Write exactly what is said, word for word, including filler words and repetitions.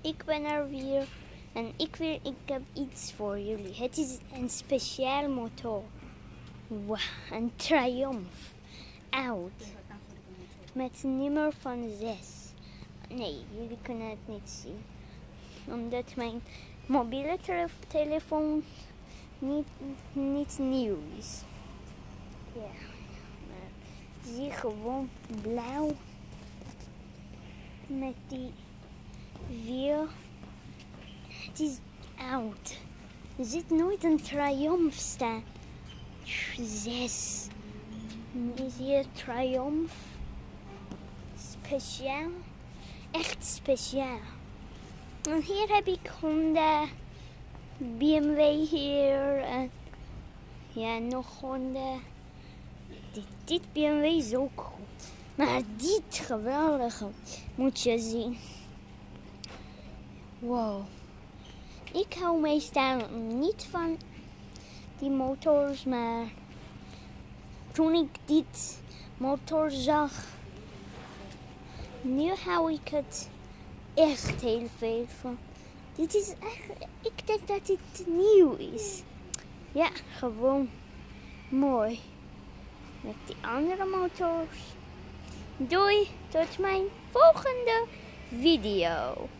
ik ben er weer en ik, wil, ik heb iets voor jullie. Het is een speciaal motor. Wow, een Triumph. Oud. Met nummer van zes. Nee, jullie kunnen het niet zien. Omdat mijn mobiele telefoon niet, niet nieuw is. Ja, maar zie gewoon blauw. Met die wiel. Het is oud. Er zit nooit een Triumph staan. Zes. Is hier Triumph. Speciaal. Echt speciaal. En hier heb ik Honda. B M W hier. En ja, nog Honda. Dit, dit B M W is ook goed. Maar dit geweldige moet je zien. Wow. Ik hou meestal niet van die motors, maar toen ik dit motor zag, nu hou ik het echt heel veel van. Dit is echt, ik denk dat dit nieuw is. Ja, gewoon mooi. Met die andere motors. Doei, tot mijn volgende video.